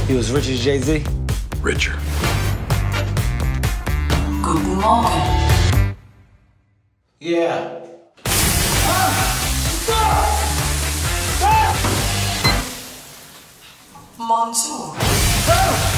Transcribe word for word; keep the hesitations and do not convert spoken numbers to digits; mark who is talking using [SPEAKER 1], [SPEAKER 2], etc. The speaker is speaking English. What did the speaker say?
[SPEAKER 1] He was rich as Jay-Z?
[SPEAKER 2] Richer.
[SPEAKER 3] Guten Morgen.
[SPEAKER 1] Yeah.
[SPEAKER 3] Monsoon.